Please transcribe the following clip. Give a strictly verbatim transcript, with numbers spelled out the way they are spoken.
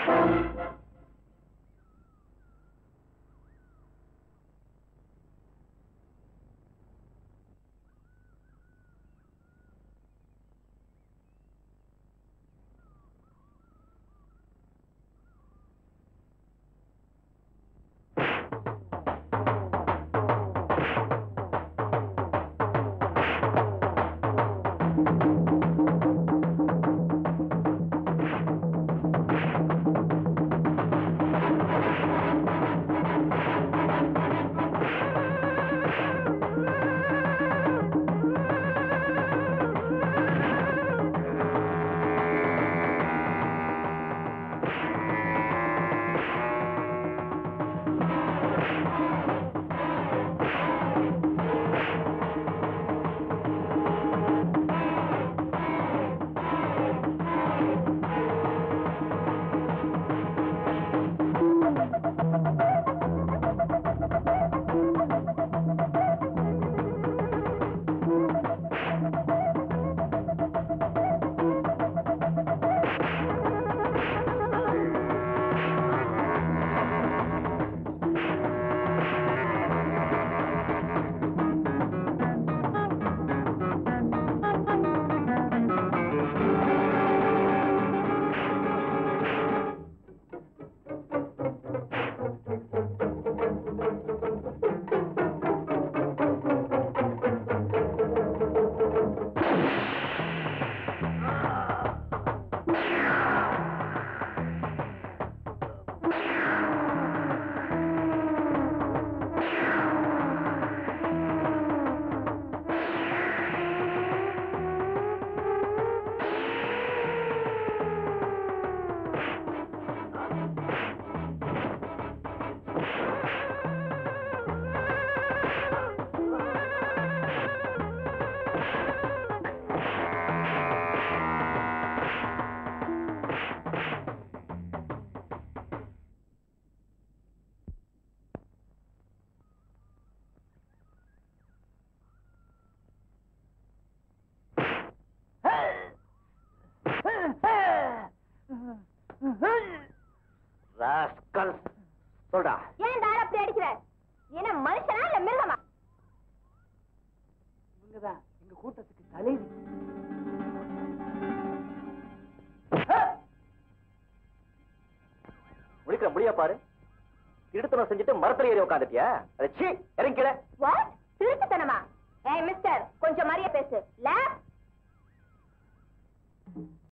சொல்றா. ஏன் தார அப்படி அடிக்கிற? என்ன மனுஷனா இல்ல மிருகமா? இவங்கதான் எங்க கூட்டத்துக்கு தலைவி. முடிக்கிற முடியா பாரு. திருத்தனம் செஞ்சுட்டு மரத்துல ஏறி உட்காந்துட்டியா? அதை இறங்கிட. வாட்? திருட்டுத்தனமா? ஏய் மிஸ்டர், கொஞ்சம் மரியாதை பேசு. லேப்